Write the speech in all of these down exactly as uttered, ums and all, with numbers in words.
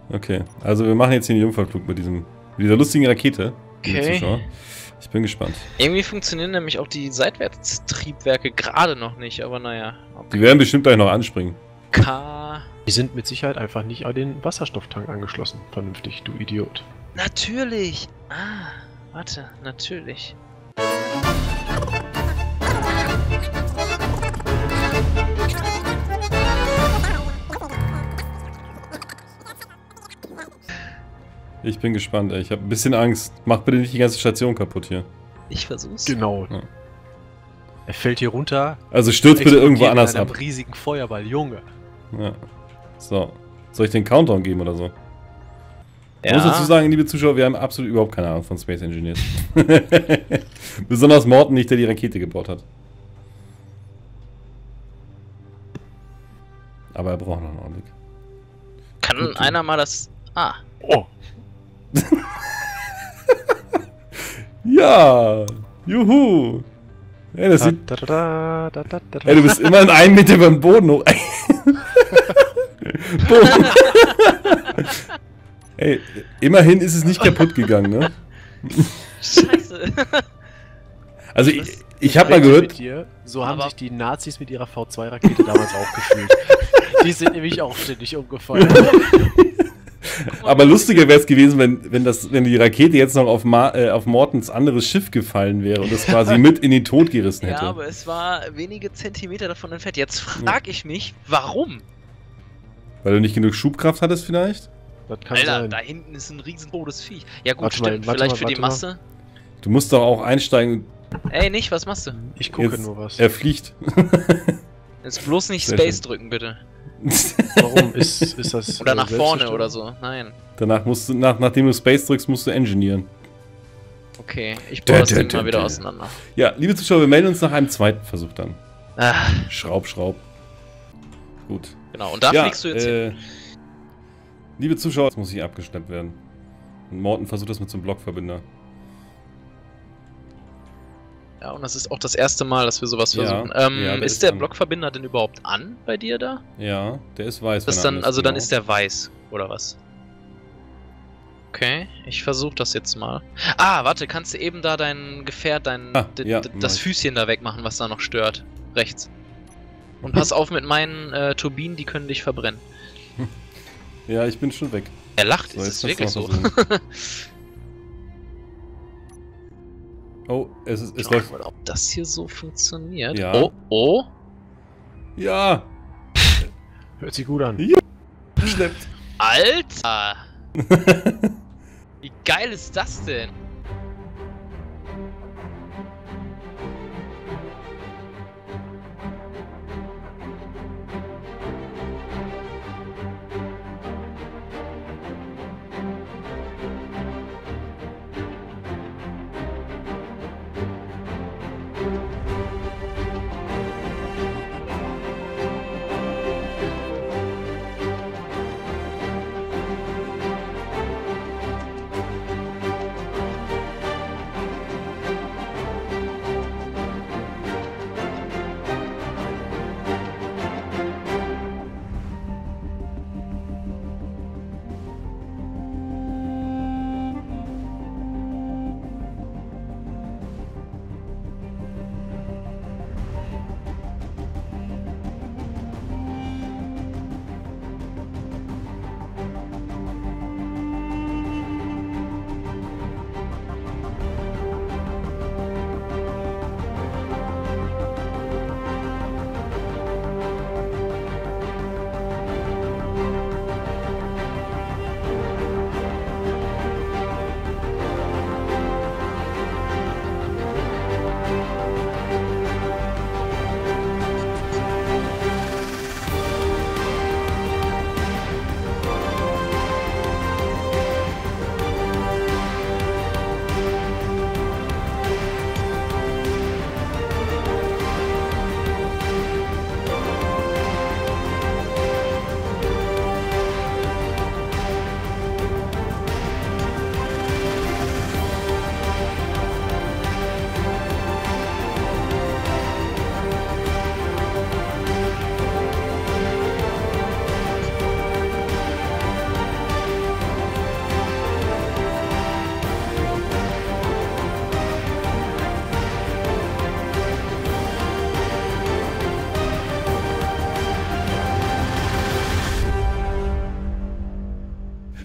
Okay, also wir machen jetzt hier einen Jungfernflug mit diesem, mit dieser lustigen Rakete. Okay. Ich bin gespannt. Irgendwie funktionieren nämlich auch die Seitwärtstriebwerke gerade noch nicht, aber naja. Okay. Die werden bestimmt gleich noch anspringen. K. Die sind mit Sicherheit einfach nicht an den Wasserstofftank angeschlossen. Vernünftig, du Idiot. Natürlich! Ah, warte, natürlich. Ich bin gespannt, ey. Ich habe ein bisschen Angst. Mach bitte nicht die ganze Station kaputt hier. Ich versuch's. Genau. Ja. Er fällt hier runter. Also stürzt bitte irgendwo anders ab. ab. Riesigen Feuerball, Junge. Ja. So. Soll ich den Countdown geben oder so? Ja. Ich muss dazu sagen, liebe Zuschauer, wir haben absolut überhaupt keine Ahnung von Space Engineers. Besonders Morten nicht, der die Rakete gebaut hat. Aber er braucht noch einen Augenblick. Kann Gut, einer mal das... Ah. Oh. Ja! Juhu! Ey, das sieht... Da, da, da, da, da, da. Ey, du bist immer in einem Meter über dem Boden hoch. Boom. Ey, immerhin ist es nicht kaputt gegangen, ne? Scheiße. Also ich, ich habe mal gehört... Dir, so haben Aber sich die Nazis mit ihrer V zwei Rakete damals auch gefühlt. Die sind nämlich auch ständig umgefallen. Aber lustiger wäre es gewesen, wenn, wenn, das, wenn die Rakete jetzt noch auf, Ma äh, auf Mortens anderes Schiff gefallen wäre und es quasi mit in den Tod gerissen hätte. Ja, aber es war wenige Zentimeter davon entfernt. Jetzt frag ich mich, warum? Weil du nicht genug Schubkraft hattest vielleicht? Das kann Alter, sein. da hinten ist ein riesentotes Viech. Ja gut, Warte mal, stimmt, warte vielleicht mal, für die warte mal. Masse. Du musst doch auch einsteigen. Ey, nicht, was machst du? Ich gucke Jetzt- nur was. Er fliegt. Jetzt bloß nicht Sehr Space schön. drücken, bitte. Warum ist, ist das... Oder äh, nach vorne Selbstzerstörung? oder so. Nein. Danach musst du, nach, nachdem du Space drückst, musst du engineeren. Okay, ich baue das Dä, Ding dä, mal dä, wieder dä. auseinander. Ja, liebe Zuschauer, wir melden uns nach einem zweiten Versuch dann. Ah, Schraub, schraub. Gut. genau, und da ja, fliegst du jetzt hin. äh, liebe Zuschauer, jetzt muss ich abgeschleppt werden. Und Morten versucht das mit so einem Blockverbinder. Ja, und das ist auch das erste Mal, dass wir sowas Ja, versuchen. Ähm, ja, der ist ist der an. Blockverbinder denn überhaupt an bei dir da? Ja, der ist weiß. Das wenn er dann, an also dann genau. ist der weiß, oder was? Okay, ich versuche das jetzt mal. Ah, warte, kannst du eben da dein Gefährt, dein Ah, d- ja, d- mach das ich. Füßchen da wegmachen, was da noch stört. Rechts. Und pass auf mit meinen äh, Turbinen, die können dich verbrennen. Ja, ich bin schon weg. Er lacht, So, ist jetzt es wirklich so? kannst du noch Oh, es ist, es Schau läuft. mal, ob das hier so funktioniert. Ja. Oh, oh. Ja, Hört sich gut an. schleppt. Alter! Wie geil ist das denn?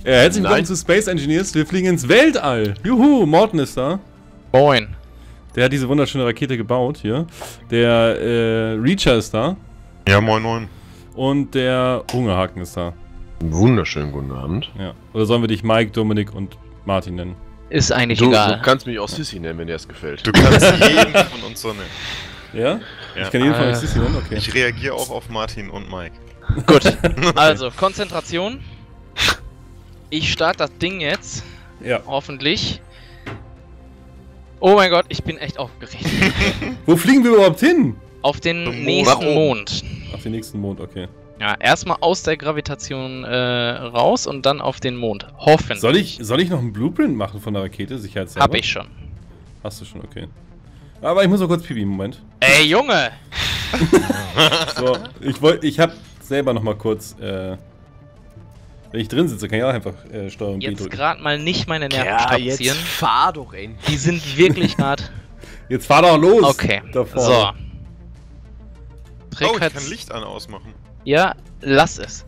Ja, herzlich willkommen Nein. zu Space Engineers. Wir fliegen ins Weltall. Juhu, Morten ist da. Moin. Der hat diese wunderschöne Rakete gebaut hier. Der äh, Reacher ist da. Ja, moin moin. Und der Hungerhaken ist da. Wunderschönen guten Abend. Ja. Oder sollen wir dich Mike, Dominik und Martin nennen? Ist eigentlich Du, egal. du kannst mich auch Sissy nennen, wenn dir das gefällt. Du kannst jeden von uns so nennen. Ja? Ja. Ich kann jeden von Äh. euch Sissi nennen? Okay. Ich reagiere auch auf Martin und Mike. Gut. Also, Konzentration. Ich starte das Ding jetzt. Ja. Hoffentlich. Oh mein Gott, ich bin echt aufgeregt. Wo fliegen wir überhaupt hin? Auf den Mond. nächsten Warum? Mond. Auf den nächsten Mond, okay. Ja, erstmal aus der Gravitation äh, raus und dann auf den Mond. Hoffentlich. Soll ich, soll ich noch einen Blueprint machen von der Rakete? Sicherheitshalber? Hab ich schon. Hast du schon, okay. Aber ich muss noch kurz pipi, Moment. Ey, Junge! So, ich wollte, ich hab selber noch mal kurz, äh, wenn ich drin sitze, kann ich auch einfach äh, Steuerung B Jetzt drücken. gerade mal nicht meine Nerven Ja, jetzt strapazieren. fahr doch endlich. Die sind wirklich hart. Jetzt fahr doch los! Okay. Da So. vorne. Oh, ich Trägheit- kann Licht an ausmachen. Ja, lass es.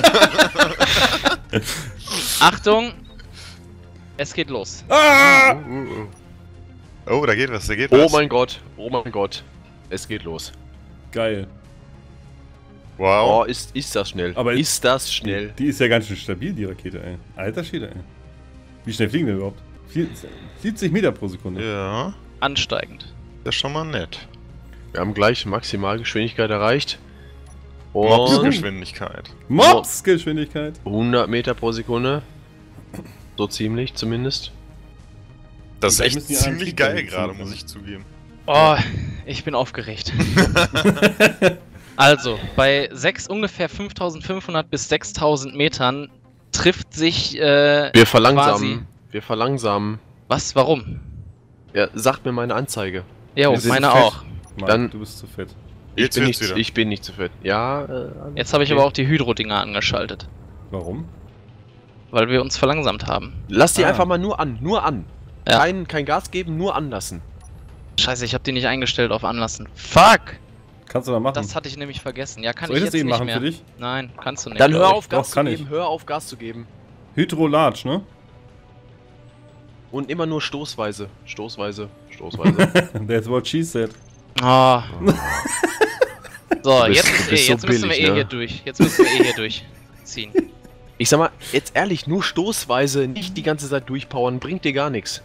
Achtung! Es geht los. Ah! Uh, uh, uh. Oh, da geht was, da geht Oh was. mein Gott, oh mein Gott. Es geht los. Geil. Oh, Wow. ist, ist das schnell. Aber ist das schnell. Die ist ja ganz schön stabil, die Rakete, ey. Alter Schwede, ey. Wie schnell fliegen wir überhaupt? Vier- siebzig Meter pro Sekunde. Ja, Ansteigend. das ist schon mal nett. Wir haben gleich Maximalgeschwindigkeit erreicht. Und Mopsgeschwindigkeit. Mops-Geschwindigkeit. hundert Meter pro Sekunde. So ziemlich zumindest. Das ist Vielleicht echt müssen die einen ziemlich Trieb geil damit gerade, finden. muss ich zugeben. Oh, ich bin aufgeregt. Also, bei sechs, ungefähr fünftausendfünfhundert bis sechstausend Metern trifft sich, äh, Wir verlangsamen. Quasi. Wir verlangsamen. was, warum? Ja, sagt mir meine Anzeige. Jo, Wir sind meine fett. auch. Mann, Dann- du bist zu fett. Ich Jetzt bin, wird's nicht, wieder. ich bin nicht zu fett. Ja, äh, Jetzt habe ich okay. aber auch die Hydro-Dinger angeschaltet, Warum? weil wir uns verlangsamt haben. Lass die Ah. einfach mal nur an. Nur an. Ja. Kein, kein Gas geben, nur anlassen. Scheiße, ich habe die nicht eingestellt auf Anlassen. Fuck! Kannst du da machen? Das hatte ich nämlich vergessen. Ja, kann Soll ich ich jetzt das eben nicht machen mehr. für dich? Nein, kannst du nicht. Dann glaub hör ich. auf Gas Doch, zu kann geben. ich. Hör auf Gas zu geben. Hydro Large, ne? Und immer nur stoßweise. Stoßweise. Stoßweise. That's what she said. Oh. So, Du bist- jetzt, du ist eh, bist so jetzt müssen wir billig, eh ne? hier durch. Jetzt müssen wir eh hier durchziehen. Ich sag mal, jetzt ehrlich, nur stoßweise, nicht die ganze Zeit durchpowern, bringt dir gar nichts.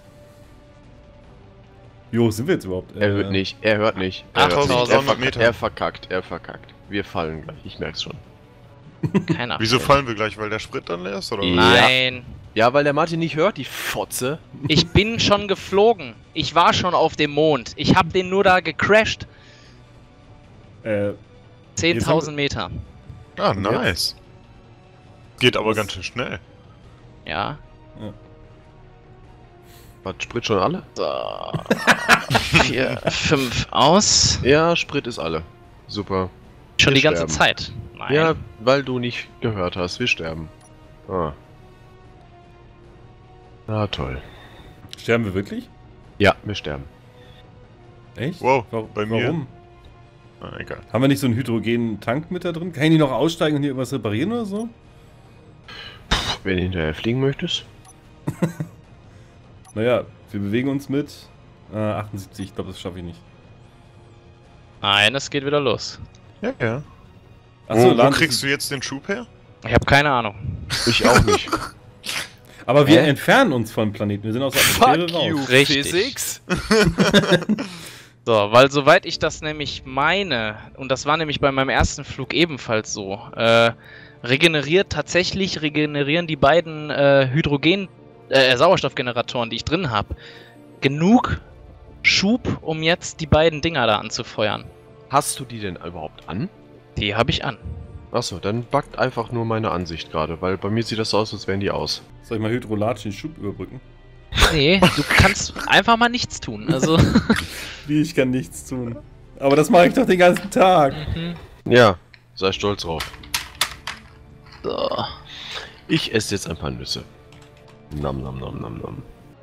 Jo, sind wir jetzt überhaupt? Er Äh, hört nicht, er hört nicht. Er, hört nicht. er, achttausenddreihundert verkackt, Meter. er verkackt, er verkackt. Wir fallen gleich, ich merk's schon. Keine Ahnung. Wieso fallen wir gleich, weil der Sprit dann leer ist, oder? Ja. Nein. Ja, weil der Martin nicht hört, die Fotze. Ich bin schon geflogen. Ich war schon auf dem Mond. Ich hab den nur da gecrashed. Äh, zehntausend Meter. Ah, nice. Geht aber Was? ganz schön schnell. Ja. Was, Sprit schon alle? So. Vier, fünf aus. Ja, Sprit ist alle. Super. Schon Wir die ganze sterben. Zeit. Nein. Ja, weil du nicht gehört hast, wir sterben. Ah. Na toll. sterben wir wirklich? Ja, wir sterben. Echt? Wow, Warum? bei mir. Warum? Ah, egal. Haben wir nicht so einen hydrogenen Tank mit da drin? Kann ich nicht noch aussteigen und hier irgendwas reparieren oder so? Wenn du hinterher fliegen möchtest. Naja, wir bewegen uns mit äh, achtundsiebzig. Ich glaube, das schaffe ich nicht. Nein, es geht wieder los. Ja, ja. Achso, wo, wo kriegst du jetzt den Schub her? Ich habe keine Ahnung. Ich auch nicht. Aber wir Hä? entfernen uns vom Planeten. Wir sind aus der Atmosphäre raus. Richtig. Physics. So, weil soweit ich das nämlich meine, und das war nämlich bei meinem ersten Flug ebenfalls so, äh, regeneriert tatsächlich, regenerieren die beiden äh, Hydrogen, äh, Sauerstoffgeneratoren, die ich drin habe, genug Schub, um jetzt die beiden Dinger da anzufeuern. Hast du die denn überhaupt an? Die habe ich an. Achso, dann backt einfach nur meine Ansicht gerade, weil bei mir sieht das so aus, als wären die aus. Soll ich mal Hydrolatsch den Schub überbrücken? Nee, du kannst einfach mal nichts tun. Also. Wie, ich kann nichts tun. Aber das mache ich doch den ganzen Tag. Mhm. Ja, sei stolz drauf. So. Ich esse jetzt ein paar Nüsse. Nam nam nam nam nam.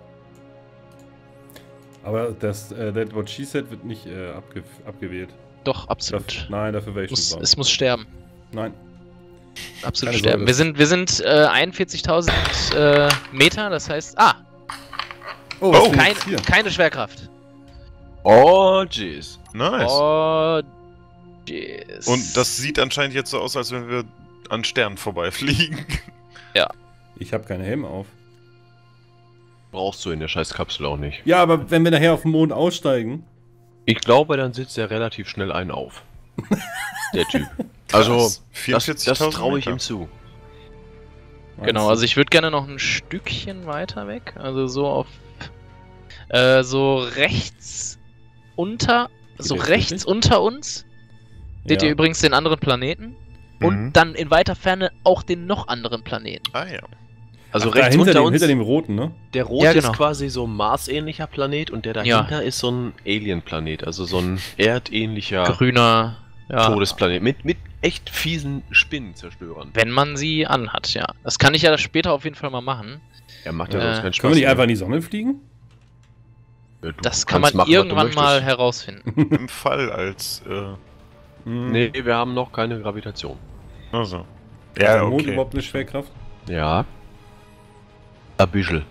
Aber das äh, That What She Said wird nicht äh, abge abgewählt. Doch, absolut. Dafür, nein, dafür wäre ich Muss, schon es muss sterben. Nein. Absolut Keine sterben. Sorge. Wir sind, wir sind äh, einundvierzigtausend äh, Meter, das heißt. Ah! Oh, was ist denn Kein, jetzt hier? keine Schwerkraft. Oh, jeez. Nice. Oh, jeez. Und das sieht anscheinend jetzt so aus, als wenn wir an Sternen vorbeifliegen. Ich habe keinen Helm auf. Brauchst du in der scheiß Kapsel auch nicht. Ja, aber wenn wir nachher auf dem Mond aussteigen. Ich glaube, dann sitzt er relativ schnell einen auf. Der Typ. Also, das, das vierundvierzigtausend traue ich Meter. ihm zu. Genau, also ich würde gerne noch ein Stückchen weiter weg. Also so auf. Äh, so rechts unter. So jetzt rechts wirklich? unter uns. Seht Ja. ihr übrigens den anderen Planeten? Und Mhm. dann in weiter Ferne auch den noch anderen Planeten. Ah ja. Also Ach, rechts da hinter unter dem, uns, hinter dem roten, ne? der rote Ja, genau. ist quasi so ein Mars-ähnlicher Planet und der Ja. dahinter ist so ein Alien-Planet, also so ein erdähnlicher Grüner. Ja. Todesplanet mit, mit echt fiesen Spinnenzerstörern. Wenn man sie anhat, ja. Das kann ich ja später auf jeden Fall mal machen. Er macht ja Äh, sonst keinen Spaß. Können wir nicht mehr. einfach in die Sonne fliegen? Ja, du Das kann kannst man machen, was du irgendwann mal möchtest. herausfinden. Im Fall als. Äh, Hm. Nee, wir haben noch keine Gravitation. also. Hat Ja, der Mond okay. überhaupt eine Schwerkraft? Ja. Ein bisschen.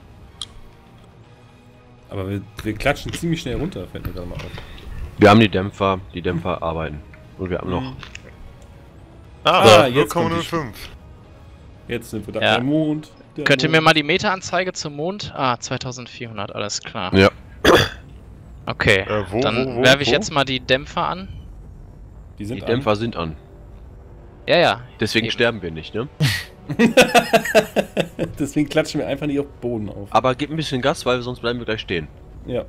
Aber wir, wir klatschen ziemlich schnell runter, fällt mir gerade mal auf. Wir haben die Dämpfer, die Dämpfer arbeiten. Und wir haben noch. Mhm. Ah, Ah, jetzt null kommt Komma die null fünf. Jetzt sind wir da. Ja. Der Mond. Der Könnt ihr Mond. mir mal die Meteranzeige zum Mond? Ah, zweitausendvierhundert, alles klar. Ja. Okay, Äh, wo, dann wo, wo, werfe ich wo? jetzt mal die Dämpfer an. Die sind Die an. Dämpfer sind an. Ja, ja. Deswegen Eben. sterben wir nicht, ne? Deswegen klatschen wir einfach nicht auf den Boden auf. Aber gib ein bisschen Gas, weil sonst bleiben wir gleich stehen. Ja.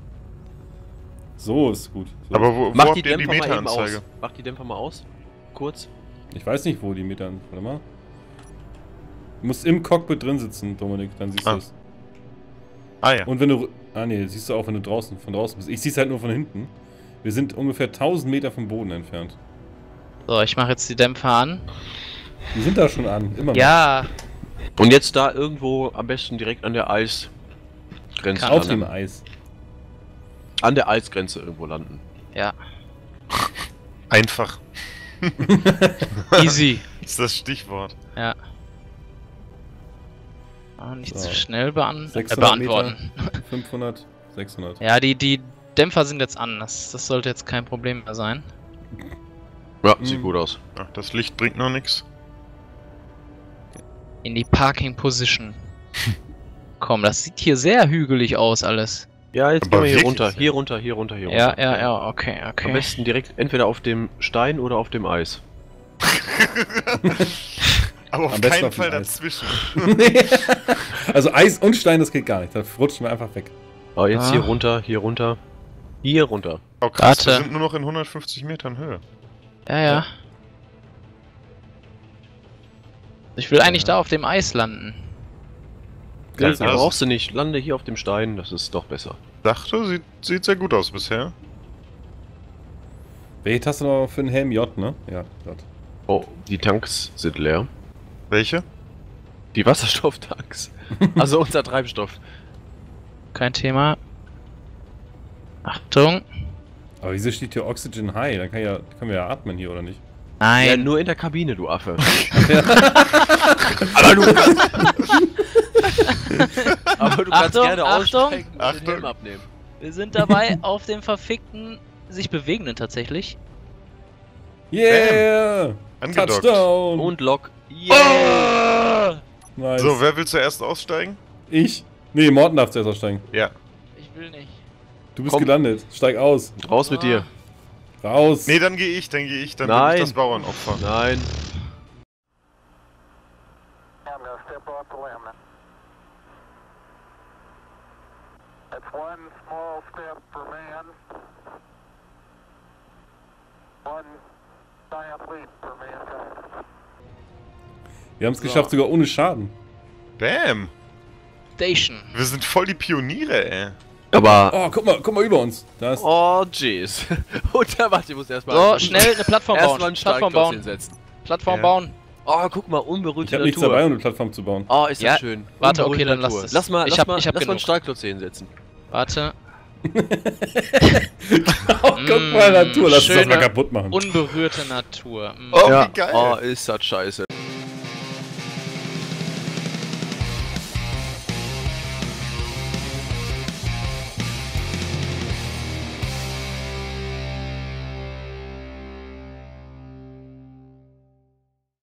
So ist gut. So Aber ist wo, wo Mach habt die ihr die Dämpfer mal eben Meteranzeige? aus. Mach die Dämpfer mal aus. Kurz. gut. Ich weiß nicht, wo die Meter. Warte mal. Du musst im Cockpit drin sitzen, Dominik, dann siehst Ah. du es. Ah ja. Und wenn du. Ah ne, siehst du auch, wenn du draußen von draußen bist. Ich sehe es halt nur von hinten. Wir sind ungefähr tausend Meter vom Boden entfernt. So, ich mache jetzt die Dämpfer an. Die sind da schon an, immer noch. Ja, Und jetzt da irgendwo am besten direkt an der Eisgrenze. Kann Auf landen. dem Eis. An der Eisgrenze irgendwo landen. ja. Einfach. Easy. Ist das Stichwort. Ja. Ah, nicht So. zu schnell bean äh, sechshundert beantworten. fünfhundert, sechshundert. Ja, die, die Dämpfer sind jetzt an. Das, das sollte jetzt kein Problem mehr sein. Ja, Mhm. sieht gut aus. Ja, das Licht bringt noch nichts. In die Parking Position. Komm, das sieht hier sehr hügelig aus alles. Ja, jetzt Aber gehen wir hier wirklich runter, sehr hier runter, hier runter, hier Ja, runter. ja, ja, okay, Am okay. besten direkt entweder auf dem Stein oder auf dem Eis. Aber auf Am besten keinen auf dem Fall Eis. dazwischen. Also Eis und Stein, das geht gar nicht. Da rutschen wir einfach weg. Aber jetzt Ah. hier runter, hier runter, hier runter. Oh krass, wir Warte. sind nur noch in hundertfünfzig Metern Höhe. Ja, ja. Ich will eigentlich Ja. da auf dem Eis landen. Ja, Seltsam. das brauchst du nicht. Lande hier auf dem Stein, das ist doch besser. Dachte, sieht, sieht sehr gut aus bisher. Welche Taste noch für den Helm? J, ne? Ja, J. Oh, die Tanks sind leer. Welche? Die Wasserstofftanks. Also unser Treibstoff. Kein Thema. Achtung. Aber wieso steht hier Oxygen High? Dann kann ja, können wir ja atmen hier, oder nicht? Nein. Ja, nur in der Kabine, du Affe. Aber du Aber du kannst Achtung, gerne Achtung. aussteigen und den Achtung. Helm abnehmen. Wir sind dabei auf dem verfickten, sich bewegenden tatsächlich. Yeah! Angedockt. Touchdown! Und Lock. Yeah! Nice. So, wer will zuerst aussteigen? Ich? Nee, Morten darf zuerst aussteigen. Ja. Ich will nicht. Du bist Komm. gelandet. Steig aus. Raus mit dir. Raus. Nee, dann gehe ich, dann gehe ich, dann bin Nein. ich das Bauernopfer. Nein. I'm gonna step off the limb. That's one small step for man, one giant leap for mankind. Wir haben es geschafft, sogar ohne Schaden. Bam! Station. Wir sind voll die Pioniere, ey. Aber. Oh, guck mal, guck mal über uns. Da ist. Oh, jeez. Und der Matti muss erstmal. So, schnell eine Plattform Erstmal bauen. einen Plattform Startklotz bauen. hinsetzen. Plattform Ja. bauen. Oh, guck mal, Ich unberührte habe nichts Natur. dabei, um eine Plattform zu bauen. Oh, ist das Ja, schön. warte, Unberührte okay, dann Natur. lass das. Lass mal, Ich lass hab- mal, ich hab lass mal einen genug. Startklotz hier hinsetzen. Warte. Oh, Guck mal, Natur, lass uns das schöne, mal kaputt machen. Unberührte Natur. Mm. Oh, Ja. wie geil. Oh, ist das scheiße.